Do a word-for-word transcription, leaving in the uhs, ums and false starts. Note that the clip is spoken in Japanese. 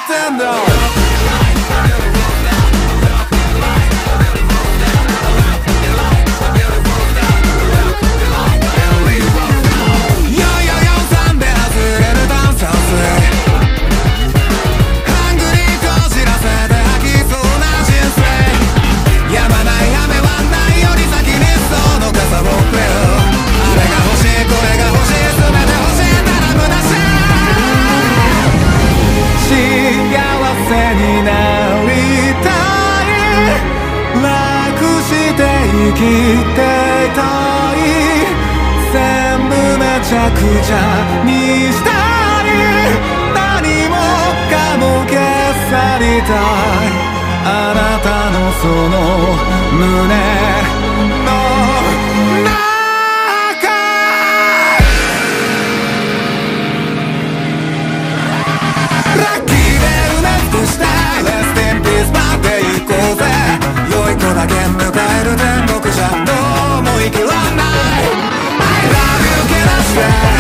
ってんだ。生きていたい全部めちゃくちゃにしたい何もかも消さりたいあなたのその胸の中ラッキーで埋め尽くしたレスティンピースまで行こうぜ良い子だけ迎える天国じゃどうも生きらんない I love you けなして